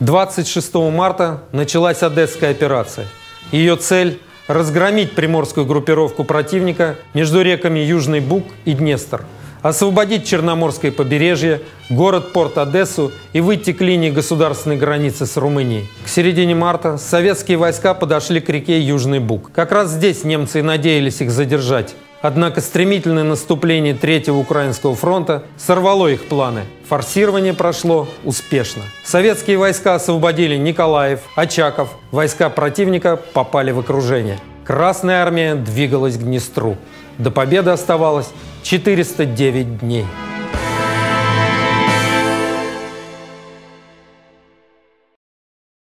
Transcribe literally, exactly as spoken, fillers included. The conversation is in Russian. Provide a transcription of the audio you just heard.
двадцать шестого марта началась Одесская операция. Ее цель – разгромить приморскую группировку противника между реками Южный Буг и Днестр, освободить Черноморское побережье, город-порт Одессу и выйти к линии государственной границы с Румынией. К середине марта советские войска подошли к реке Южный Буг. Как раз здесь немцы и надеялись их задержать. Однако стремительное наступление Третьего Украинского фронта сорвало их планы. Форсирование прошло успешно. Советские войска освободили Николаев, Очаков. Войска противника попали в окружение. Красная армия двигалась к Днестру. До победы оставалось четыреста девять дней.